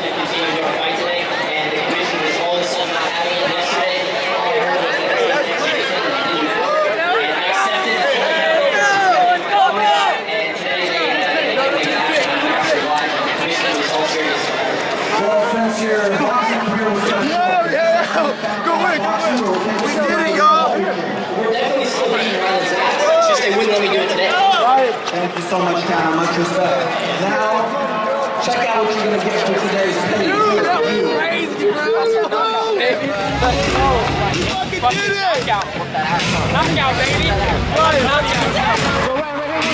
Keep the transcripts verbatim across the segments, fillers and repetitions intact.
to continue to fight today, and the commission was all of a sudden not having it yesterday. All I heard was that they were interested in doing that, and I accepted it. And today they they came back and I'm not sure why, but the commission was all serious. Well, since your boxing career was done, yeah, yeah, go win, go win. We did it, y'all. We're definitely still beating around his ass. It's just they wouldn't let me do it today. thank you so much, Cale. Much respect. Now, check out what you're going to get for today's pay. Dude, that was crazy, bro. You fucking did it. Knockout. Knockout, baby. Right, knockout. Go right, right here.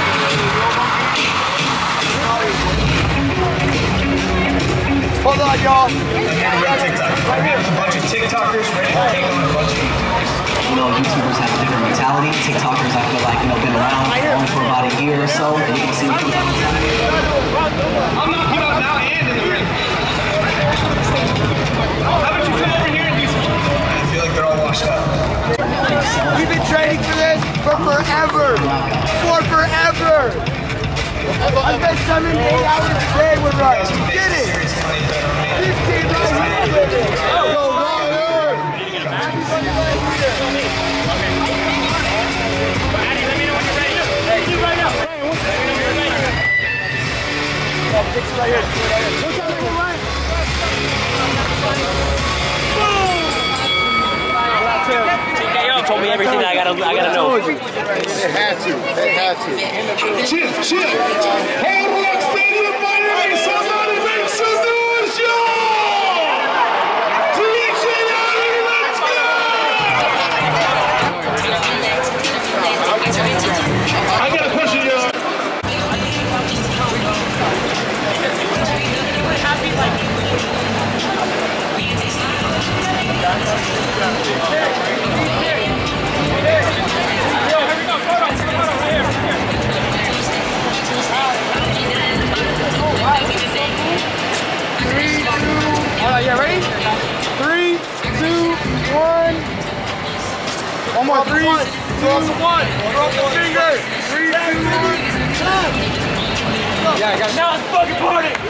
Hold on, y'all. TikTok. Right here. A bunch of TikTokers ready to take on a bunch of YouTubers. You know, YouTubers have a different mentality. TikTokers, I feel like, you know, been around only for about a year or so, and you can see what comes out. I'm knocking you out now and in the ring. How about you come over here and do something? I feel like they're all washed up. We've been training for this for forever. For forever. I spent seven, eight hours a day with Russ. You did it. This team right here did it. Go, Ryder. Everybody right here. Maddie, let me know when you're ready. Hey, you right now. Hey, what's up? Let me know when you're ready. Yeah, the picture right here. What's up, nigga, right? Boom! T K O told me everything I gotta, I gotta know. They had to. They had to. Chip, chip. Hard Rock Stadium, Miami. Somebody make some noise, y'all! D J Allen, let's go! I got a question, y'all. Alright, yeah, ready? Three, two, one. One more. Three, two, one. Drop the finger. Three, two, one. Yeah, I got it. Now it's fucking party.